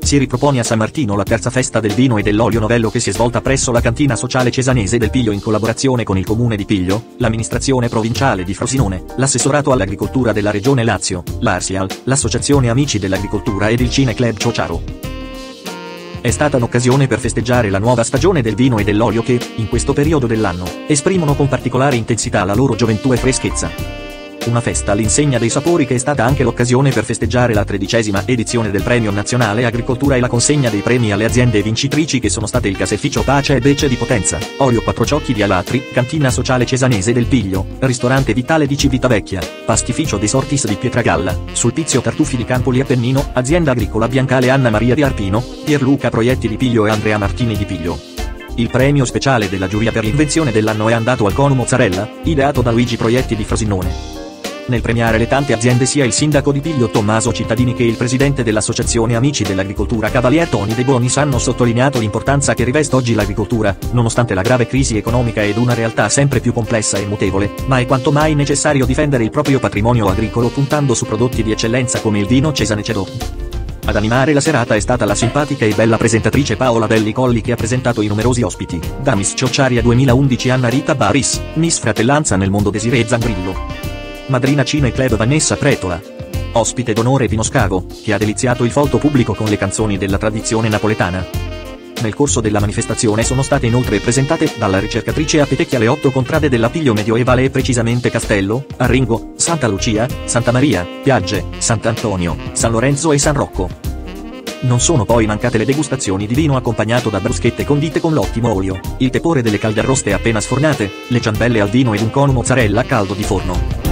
si ripropone a San Martino la terza festa del vino e dell'olio novello che si è svolta presso la cantina sociale cesanese del Piglio in collaborazione con il comune di Piglio, l'amministrazione provinciale di Frosinone, l'assessorato all'agricoltura della regione Lazio, l'Arsial, l'associazione Amici dell'Agricoltura ed il Cine Club Ciociaro. È stata un'occasione per festeggiare la nuova stagione del vino e dell'olio che, in questo periodo dell'anno, esprimono con particolare intensità la loro gioventù e freschezza. Una festa all'insegna dei sapori che è stata anche l'occasione per festeggiare la 13ª edizione del Premio Nazionale Agricoltura e la consegna dei premi alle aziende vincitrici che sono state il Caseificio Pace e Becce di Potenza, Olio Quattrociocchi di Alatri, Cantina Sociale Cesanese del Piglio, Ristorante Vitale di Civitavecchia, Pastificio dei Sortis di Pietragalla, Sulpizio Tartufi di Campoli Appennino, Azienda Agricola Biancale Anna Maria di Arpino, Pierluca Proietti di Piglio e Andrea Martini di Piglio. Il premio speciale della giuria per l'invenzione dell'anno è andato al cono mozzarella, ideato da Luigi Proietti di Frosinone. Nel premiare le tante aziende sia il sindaco di Piglio Tommaso Cittadini che il presidente dell'associazione Amici dell'Agricoltura Cavalier Toni De Bonis hanno sottolineato l'importanza che riveste oggi l'agricoltura, nonostante la grave crisi economica ed una realtà sempre più complessa e mutevole, ma è quanto mai necessario difendere il proprio patrimonio agricolo puntando su prodotti di eccellenza come il vino Cesanecedo. Ad animare la serata è stata la simpatica e bella presentatrice Paola Belli Colli che ha presentato i numerosi ospiti, da Miss Ciociaria 2011 Anna Rita Baris, Miss Fratellanza nel mondo Desiree Zangrillo. Madrina Cine Club Vanessa Pretola. Ospite d'onore Pino Scago, che ha deliziato il folto pubblico con le canzoni della tradizione napoletana. Nel corso della manifestazione sono state inoltre presentate dalla ricercatrice a Petecchia le 8 contrade della Piglio medioevale e precisamente Castello, Arringo, Santa Lucia, Santa Maria, Piagge, Sant'Antonio, San Lorenzo e San Rocco. Non sono poi mancate le degustazioni di vino accompagnato da bruschette condite con l'ottimo olio, il tepore delle calde arroste appena sfornate, le ciambelle al vino ed un cono mozzarella caldo di forno.